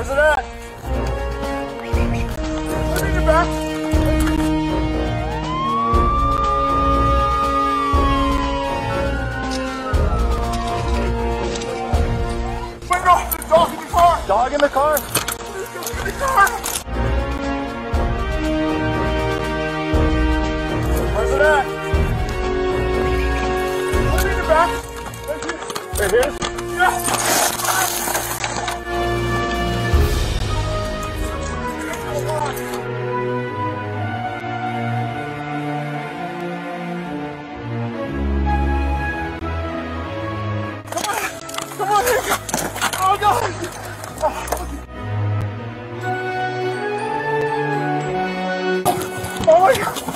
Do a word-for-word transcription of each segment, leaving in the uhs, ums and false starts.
Where's it at? Let me get back. Wait, no, there's a dog in the car. Dog in the car? There's a dog in the car. Where's it at? Let me get back. Right here? Yeah. Come on, here. Oh, God. Oh, my God.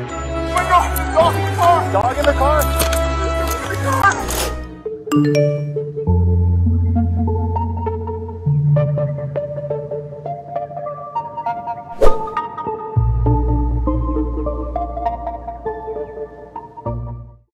Dog in the car. Dog in the car? Dog in the car.